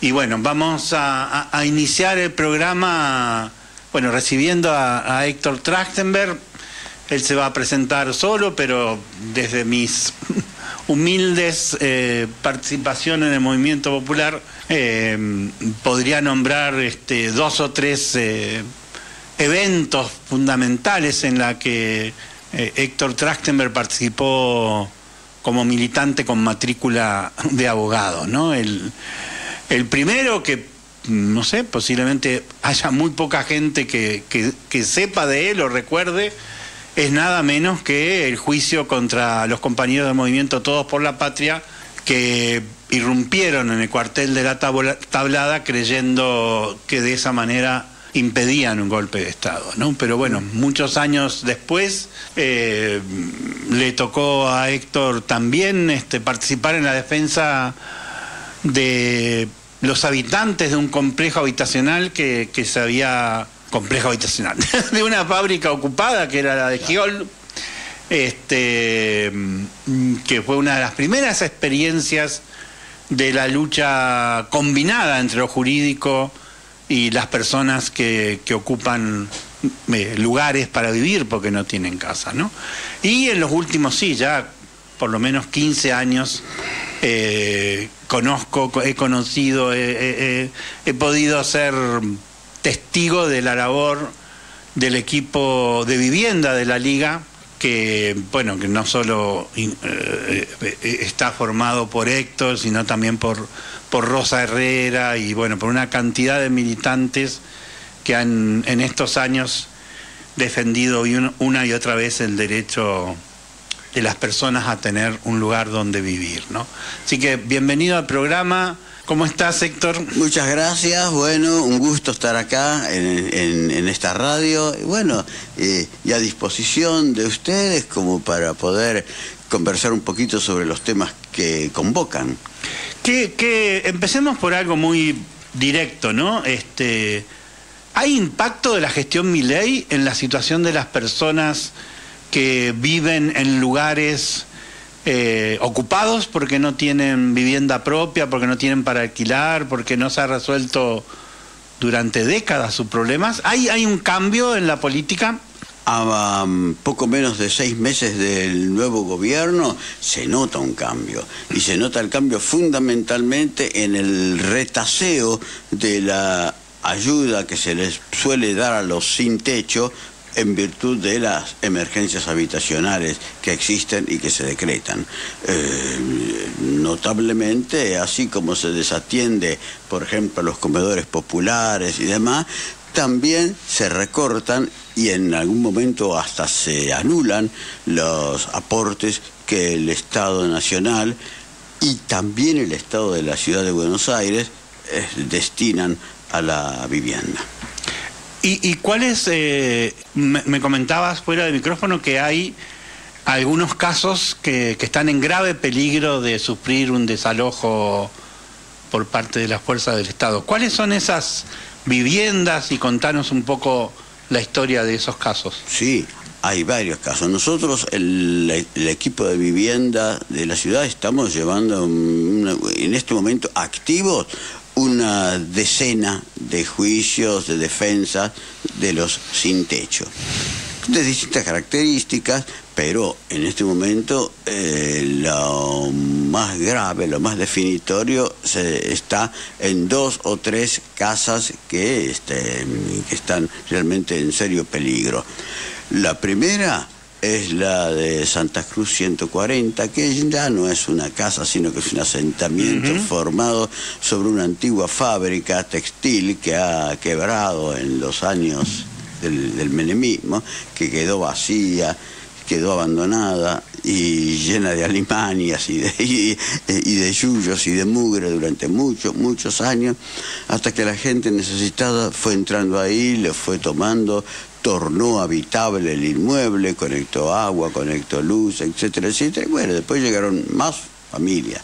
Y bueno, vamos a iniciar el programa, bueno, recibiendo a Héctor Trachtenberg. Él se va a presentar solo, pero desde mis humildes participación en el movimiento popular, podría nombrar 2 o 3 eventos fundamentales en la que Héctor Trachtenberg participó como militante con matrícula de abogado, ¿no? El primero, que no sé, posiblemente haya muy poca gente que sepa de él o recuerde, es nada menos que el juicio contra los compañeros del movimiento Todos por la Patria, que irrumpieron en el cuartel de la Tablada creyendo que de esa manera impedían un golpe de Estado, ¿no? Pero bueno, muchos años después le tocó a Héctor también participar en la defensa de los habitantes de un complejo habitacional que se había... complejo habitacional, de una fábrica ocupada que era la de Giol, que fue una de las primeras experiencias de la lucha combinada entre lo jurídico y las personas que ocupan lugares para vivir porque no tienen casa, ¿no? Y en los últimos, sí, ya por lo menos 15 años, he conocido, he podido ser testigo de la labor del equipo de vivienda de la Liga, que bueno, que no solo está formado por Héctor, sino también por Rosa Herrera y bueno, por una cantidad de militantes que han en estos años defendido una y otra vez el derecho de las personas a tener un lugar donde vivir, ¿no? Así que bienvenido al programa. ¿Cómo estás, Héctor? Muchas gracias, bueno, un gusto estar acá en esta radio, y bueno, y a disposición de ustedes como para poder conversar un poquito sobre los temas que convocan. Empecemos por algo muy directo, ¿no? ¿Hay impacto de la gestión Milei en la situación de las personas que viven en lugares ocupados porque no tienen vivienda propia, porque no tienen para alquilar, porque no se ha resuelto durante décadas sus problemas? ¿Hay un cambio en la política? A poco menos de 6 meses del nuevo gobierno se nota un cambio, y se nota el cambio fundamentalmente en el retaseo de la ayuda que se les suele dar a los sin techo en virtud de las emergencias habitacionales que existen y que se decretan. Notablemente, así como se desatiende, por ejemplo, los comedores populares y demás, también se recortan y en algún momento hasta se anulan los aportes que el Estado Nacional y también el Estado de la Ciudad de Buenos Aires destinan a la vivienda. ¿Y cuáles, me comentabas fuera del micrófono que hay algunos casos que están en grave peligro de sufrir un desalojo por parte de las fuerzas del Estado? ¿Cuáles son esas viviendas? Y contanos un poco la historia de esos casos. Sí, hay varios casos. Nosotros, el equipo de vivienda de la ciudad, estamos llevando en este momento activos una decena de juicios de defensa de los sin techo, de distintas características, pero en este momento lo más grave, lo más definitorio está en 2 o 3 casas que están realmente en serio peligro. La primera es la de Santa Cruz 140, que ya no es una casa, sino que es un asentamiento formado sobre una antigua fábrica textil que ha quebrado en los años del menemismo, que quedó vacía, quedó abandonada y llena de alimañas y de yuyos y de mugre durante muchos años, hasta que la gente necesitada fue entrando ahí, le fue tomando, tornó habitable el inmueble, conectó agua, conectó luz, etcétera, etcétera. Y bueno, después llegaron más familias.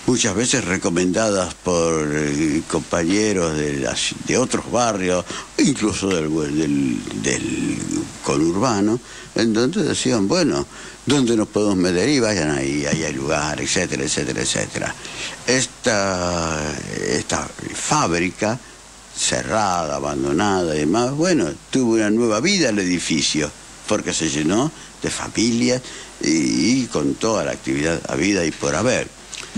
muchas veces recomendadas por compañeros de otros barrios, incluso del conurbano, en donde decían, bueno, ¿dónde nos podemos meter? Y vayan ahí hay lugar, etcétera, etcétera, etcétera. Esta fábrica, cerrada, abandonada y demás, bueno, tuvo una nueva vida el edificio, porque se llenó de familias y con toda la actividad habida y por haber.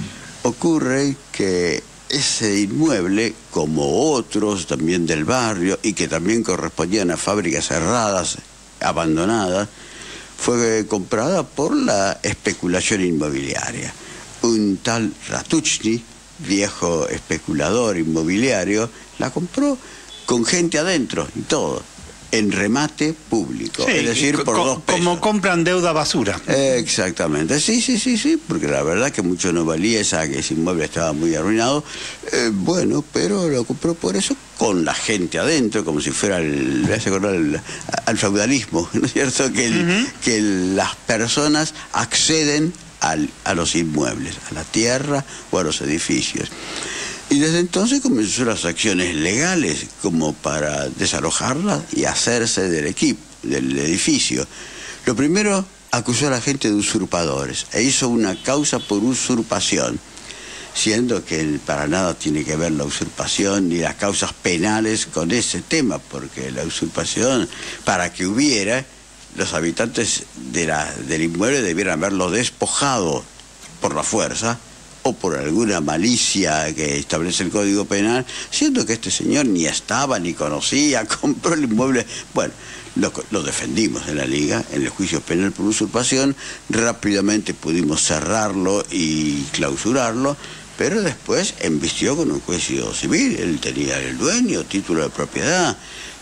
Ocurre que ese inmueble, como otros también del barrio y que también correspondían a fábricas cerradas, abandonadas, fue comprada por la especulación inmobiliaria. Un tal Ratuchny, viejo especulador inmobiliario, la compró con gente adentro y todo, en remate público, sí, es decir, por 2 pesos. Como compran deuda basura. Exactamente, sí, porque la verdad que mucho no valía ese inmueble estaba muy arruinado, bueno, pero lo compró por eso con la gente adentro, como si fuera me hace acordar al feudalismo, ¿no es cierto? Que las personas acceden a los inmuebles, a la tierra o a los edificios. Y desde entonces comenzó las acciones legales como para desalojarla y hacerse del edificio. Lo primero, acusó a la gente de usurpadores e hizo una causa por usurpación, siendo que para nada tiene que ver la usurpación ni las causas penales con ese tema, porque la usurpación, para que hubiera, los habitantes del inmueble debieran haberlo despojado por la fuerza o por alguna malicia que establece el Código Penal, siendo que este señor ni estaba, ni conocía, compró el inmueble. Bueno, lo defendimos en la Liga, en el juicio penal por usurpación, rápidamente pudimos cerrarlo y clausurarlo, pero después embistió con un juicio civil. Él tenía el dueño, título de propiedad,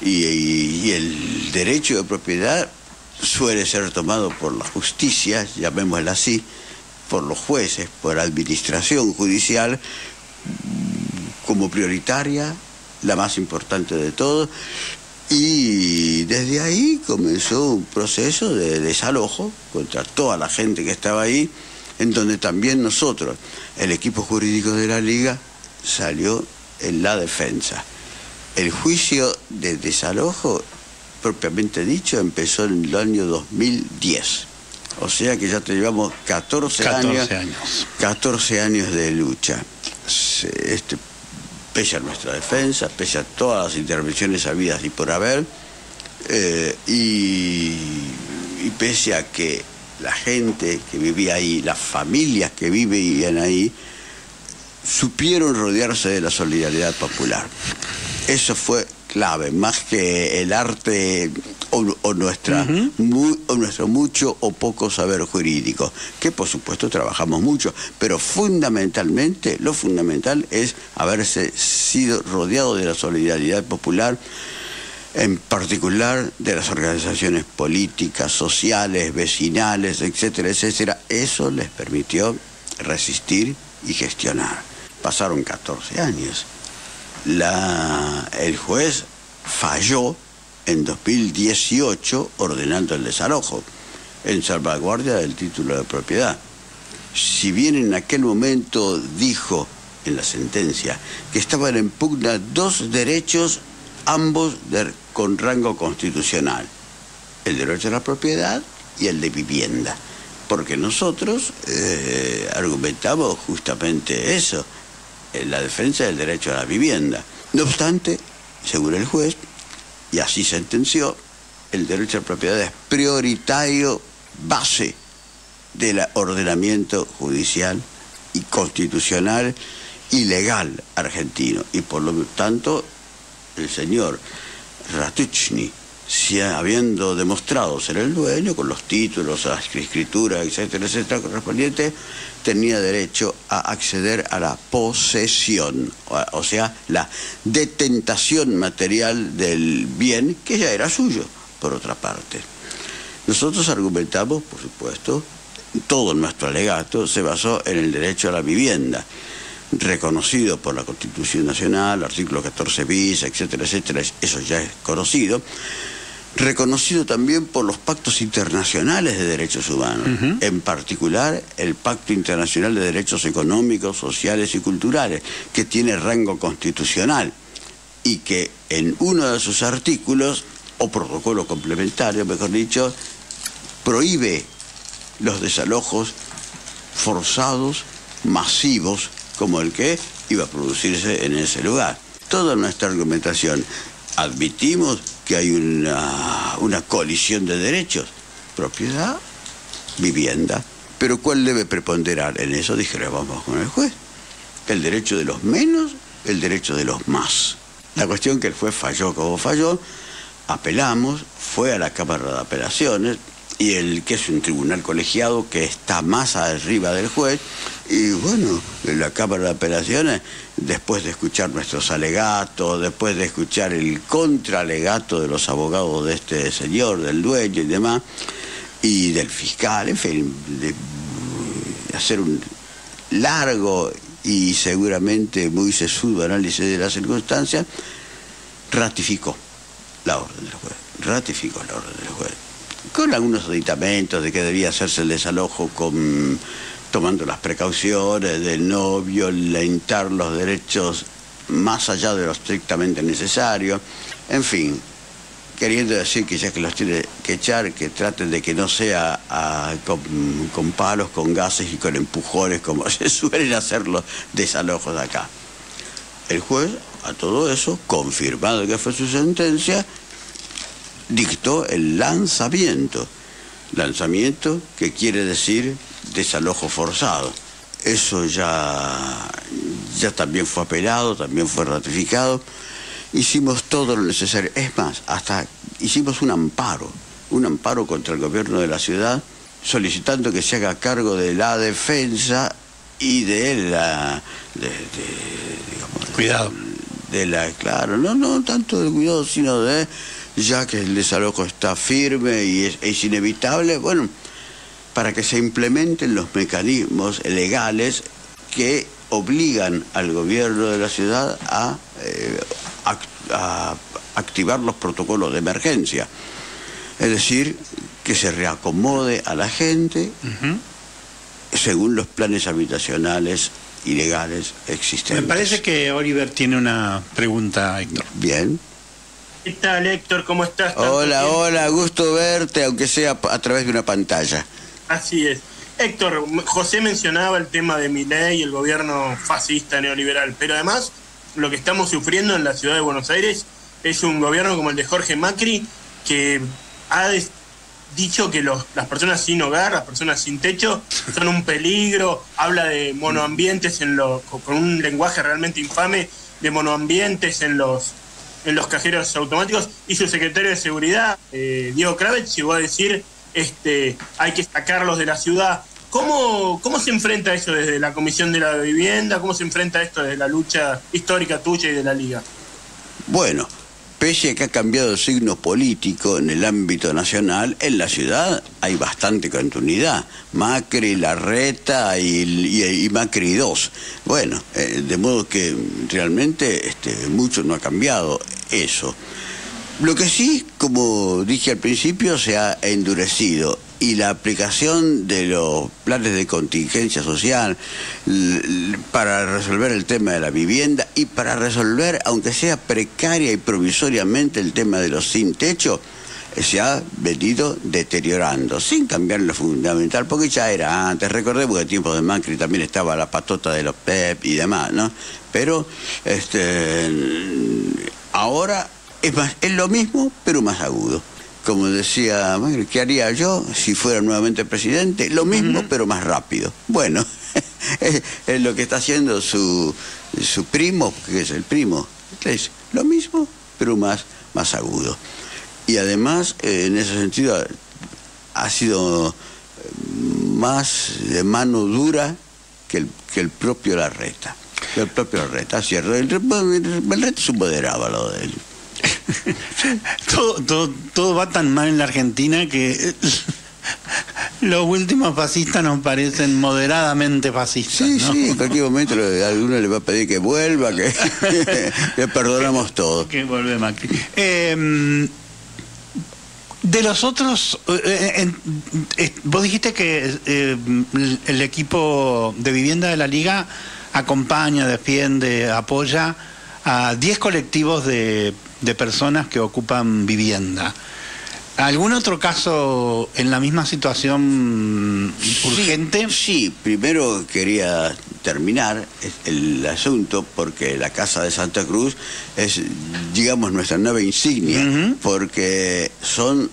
y el derecho de propiedad suele ser tomado por la justicia, llamémosla así, por los jueces, por administración judicial, como prioritaria, la más importante de todo, y desde ahí comenzó un proceso de desalojo contra toda la gente que estaba ahí, en donde también nosotros, el equipo jurídico de la Liga, salió en la defensa. El juicio de desalojo, propiamente dicho, empezó en el año 2010. O sea que ya te llevamos 14 años de lucha. Pese a nuestra defensa, pese a todas las intervenciones habidas y por haber, y pese a que la gente que vivía ahí, las familias que vivían ahí, supieron rodearse de la solidaridad popular. Eso fue clave, más que el arte o nuestro mucho o poco saber jurídico, que por supuesto trabajamos mucho, pero fundamentalmente, lo fundamental es haberse sido rodeado de la solidaridad popular, en particular de las organizaciones políticas, sociales, vecinales, etcétera, etcétera. Eso les permitió resistir y gestionar. Pasaron 14 años. El juez falló en 2018 ordenando el desalojo, en salvaguardia del título de propiedad. Si bien en aquel momento dijo en la sentencia que estaban en pugna 2 derechos, ambos con rango constitucional, el derecho a la propiedad y el de vivienda, porque nosotros argumentamos justamente eso, la defensa del derecho a la vivienda. No obstante, según el juez, y así sentenció, el derecho a la propiedad es prioritario, base del ordenamiento judicial y constitucional y legal argentino. Y por lo tanto, el señor Ratuchny, habiendo demostrado ser el dueño, con los títulos, la escritura, etcétera, etcétera, correspondiente, tenía derecho a acceder a la posesión, o sea, la detentación material del bien que ya era suyo, por otra parte. Nosotros argumentamos, por supuesto, todo nuestro alegato se basó en el derecho a la vivienda, reconocido por la Constitución Nacional, artículo 14 bis, etcétera, etcétera, eso ya es conocido. reconocido también por los pactos internacionales de derechos humanos, en particular el Pacto Internacional de Derechos Económicos, Sociales y Culturales, que tiene rango constitucional y que en uno de sus artículos, o protocolo complementario, mejor dicho, prohíbe los desalojos forzados, masivos, como el que iba a producirse en ese lugar. Toda nuestra argumentación, admitimos que hay una colisión de derechos, propiedad, vivienda, pero ¿cuál debe preponderar? En eso vamos con el juez. El derecho de los menos, el derecho de los más. La cuestión que el juez falló como falló, apelamos, fue a la Cámara de Apelaciones, y el que es un tribunal colegiado que está más arriba del juez, y bueno, la Cámara de Apelaciones, después de escuchar nuestros alegatos, después de escuchar el contraalegato de los abogados de este señor, del dueño y demás, y del fiscal, en fin, de hacer un largo y seguramente muy sesudo análisis de las circunstancias, ratificó la orden del juez, con algunos aditamentos de que debía hacerse el desalojo tomando las precauciones de no violentar los derechos más allá de lo estrictamente necesario, en fin, queriendo decir que ya que los tiene que echar, que traten de que no sea con palos, con gases y con empujones como se suelen hacer los desalojos acá. El juez, a todo eso, confirmado que fue su sentencia, dictó el lanzamiento que quiere decir desalojo forzado. Eso ya también fue apelado, también fue ratificado. Hicimos todo lo necesario, es más, hasta hicimos un amparo contra el gobierno de la ciudad, solicitando que se haga cargo de la defensa y de la cuidado. Claro, no tanto del cuidado, sino de, ya que el desalojo está firme y es inevitable, bueno, para que se implementen los mecanismos legales que obligan al gobierno de la ciudad a activar los protocolos de emergencia. Es decir, que se reacomode a la gente según los planes habitacionales y legales existentes. Me parece que Oliver tiene una pregunta, Héctor. Bien. ¿Qué tal, Héctor? ¿Cómo estás? Hola, gusto verte, aunque sea a través de una pantalla. Así es. Héctor, José mencionaba el tema de Milei y el gobierno fascista neoliberal, pero además lo que estamos sufriendo en la ciudad de Buenos Aires es un gobierno como el de Jorge Macri, que ha dicho que las personas sin hogar, las personas sin techo, son un peligro, habla de monoambientes con un lenguaje realmente infame, de monoambientes en los cajeros automáticos, y su secretario de Seguridad, Diego Kravetz, llegó a decir hay que sacarlos de la ciudad. ¿Cómo se enfrenta eso desde la Comisión de la Vivienda? ¿Cómo se enfrenta esto desde la lucha histórica tuya y de la Liga? Bueno, pese a que ha cambiado el signo político en el ámbito nacional, en la ciudad hay bastante continuidad. Macri, Larreta y Macri 2. Bueno, de modo que realmente mucho no ha cambiado eso. Lo que sí, como dije al principio, se ha endurecido, y la aplicación de los planes de contingencia social para resolver el tema de la vivienda y para resolver, aunque sea precaria y provisoriamente, el tema de los sin techo, se ha venido deteriorando, sin cambiar lo fundamental, porque ya era antes. Recordemos que en tiempos de Macri también estaba la patota de los PEP y demás, ¿no? Pero ahora es lo mismo, pero más agudo. Como decía Macri, ¿qué haría yo si fuera nuevamente presidente? Lo mismo, pero más rápido. Bueno, es lo que está haciendo su primo, que es el primo. Es lo mismo, pero más agudo. Y además, en ese sentido, ha sido más de mano dura que el propio Larreta. El propio Larreta, ¿cierto? El Larreta es un moderado, lo de él. Todo va tan mal en la Argentina que los últimos fascistas nos parecen moderadamente fascistas, sí, ¿no? Sí, en cualquier momento alguno le va a pedir que vuelva, que le perdonamos todo. Que vuelve Macri. De los otros, vos dijiste que el equipo de vivienda de la Liga acompaña, defiende, apoya a 10 colectivos de personas que ocupan vivienda. ¿Algún otro caso en la misma situación urgente? Sí, primero quería terminar el asunto porque la Casa de Santa Cruz es, digamos, nuestra nave insignia, porque son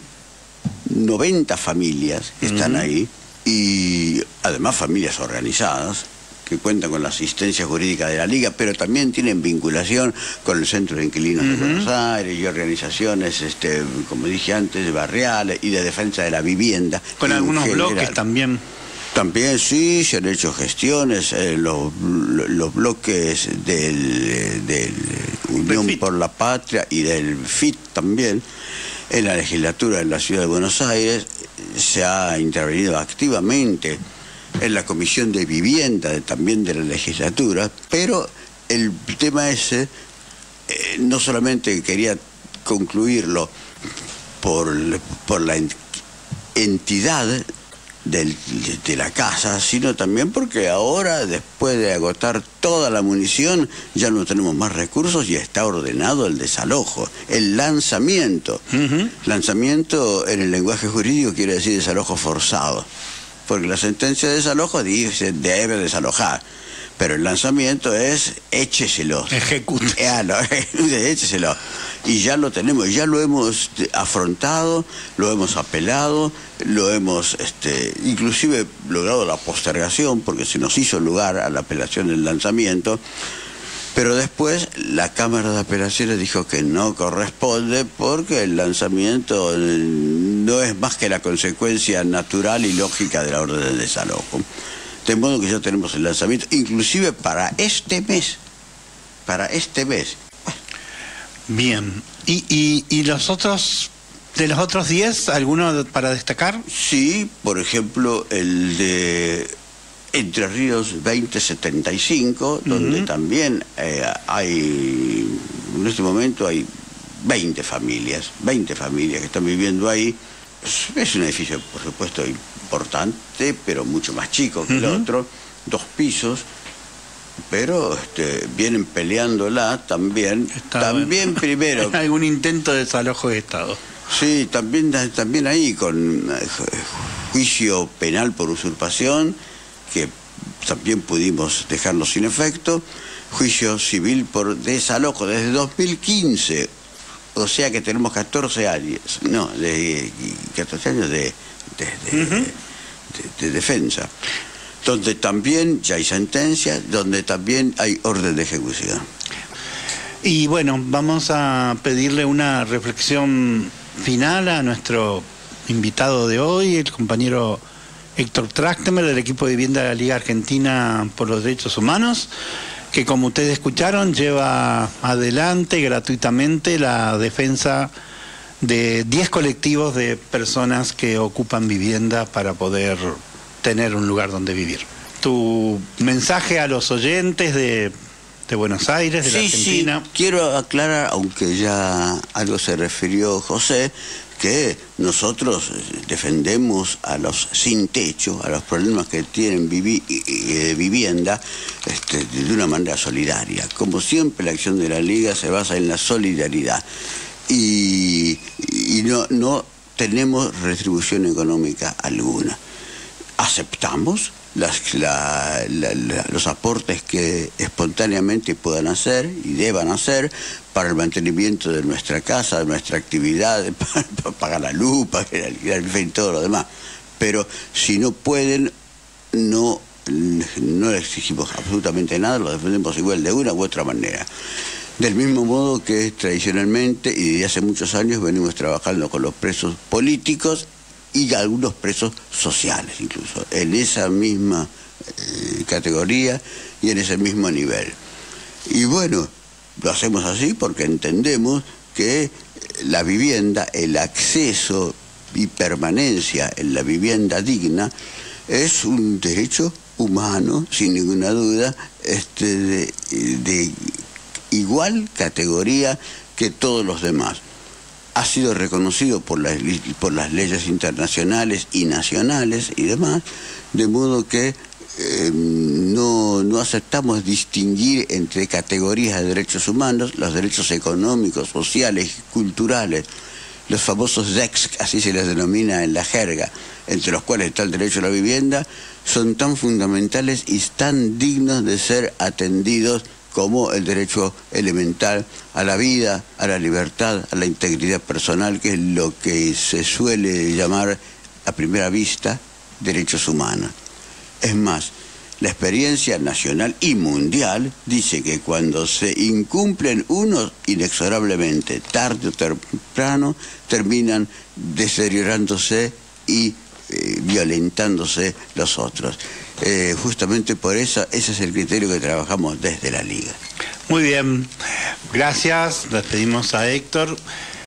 90 familias que están ahí, y además familias organizadas que cuentan con la asistencia jurídica de la Liga, pero también tienen vinculación con el Centro de Inquilinos de Buenos Aires y organizaciones, como dije antes, barriales y de defensa de la vivienda. Con algunos bloques también. También sí, se han hecho gestiones, los bloques del Unión por la Patria y del FIT también. En la legislatura de la Ciudad de Buenos Aires se ha intervenido activamente en la Comisión de Vivienda también de la legislatura, pero el tema ese, no solamente quería concluirlo por la entidad de la casa, sino también porque ahora, después de agotar toda la munición, ya no tenemos más recursos y está ordenado el desalojo, el lanzamiento. Lanzamiento en el lenguaje jurídico quiere decir desalojo forzado, porque la sentencia de desalojo dice debe desalojar, pero el lanzamiento es écheselo. Ejecute. Écheselo. Y ya lo tenemos, ya lo hemos afrontado, lo hemos apelado, lo hemos inclusive logrado la postergación, porque se nos hizo lugar a la apelación del lanzamiento, pero después la Cámara de Apelaciones dijo que no corresponde porque el lanzamiento no es más que la consecuencia natural y lógica de la orden de desalojo. De modo que ya tenemos el lanzamiento, inclusive para este mes. Bien. ¿Y los otros, de los otros 10, alguno para destacar? Sí, por ejemplo, el de Entre Ríos 2075, donde también hay, en este momento hay 20 familias que están viviendo ahí. Es un edificio, por supuesto, importante, pero mucho más chico que el otro, 2 pisos, pero vienen peleándola también. También primero. ¿Algún intento de desalojo de Estado? Sí, también ahí con juicio penal por usurpación, que también pudimos dejarlo sin efecto, juicio civil por desalojo desde 2015, o sea que tenemos 14 años, no, 14 años de defensa, donde también ya hay sentencia, donde también hay orden de ejecución. Y bueno, vamos a pedirle una reflexión final a nuestro invitado de hoy, el compañero Héctor Trachtenberg, del equipo de vivienda de la Liga Argentina por los Derechos Humanos, que como ustedes escucharon lleva adelante gratuitamente la defensa de 10 colectivos de personas que ocupan vivienda para poder tener un lugar donde vivir. Tu mensaje a los oyentes de Buenos Aires, de la Argentina. Sí, quiero aclarar, aunque ya algo se refirió José, que nosotros defendemos a los sin techo, a los problemas que tienen vivienda, de una manera solidaria. Como siempre, la acción de la Liga se basa en la solidaridad. Y no tenemos retribución económica alguna. Aceptamos los aportes que espontáneamente puedan hacer y deban hacer para el mantenimiento de nuestra casa, de nuestra actividad, para pagar la luz, para el alquiler, en fin, todo lo demás. Pero si no pueden, no le exigimos absolutamente nada, lo defendemos igual de una u otra manera. Del mismo modo que tradicionalmente y desde hace muchos años venimos trabajando con los presos políticos y algunos presos sociales incluso, en esa misma categoría y en ese mismo nivel. Y bueno, lo hacemos así porque entendemos que la vivienda, el acceso y permanencia en la vivienda digna es un derecho humano, sin ninguna duda, de igual categoría que todos los demás. ha sido reconocido por las leyes internacionales y nacionales y demás, de modo que no aceptamos distinguir entre categorías de derechos humanos, los derechos económicos, sociales y culturales, los famosos DEX, así se les denomina en la jerga, entre los cuales está el derecho a la vivienda, son tan fundamentales y tan dignos de ser atendidos como el derecho elemental a la vida, a la libertad, a la integridad personal, que es lo que se suele llamar a primera vista derechos humanos. Es más, la experiencia nacional y mundial dice que cuando se incumplen unos, inexorablemente, tarde o temprano, terminan deteriorándose y violentándose los otros. Justamente por eso, ese es el criterio que trabajamos desde la Liga. Muy bien, gracias, despedimos a Héctor.